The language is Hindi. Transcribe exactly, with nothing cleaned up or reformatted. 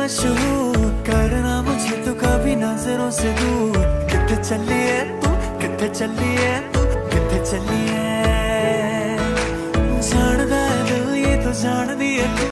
मशहूर, करना मुझे तो कभी नजरों से दूर। किथे चली है तू, किथे चली है तू, किथे चली है।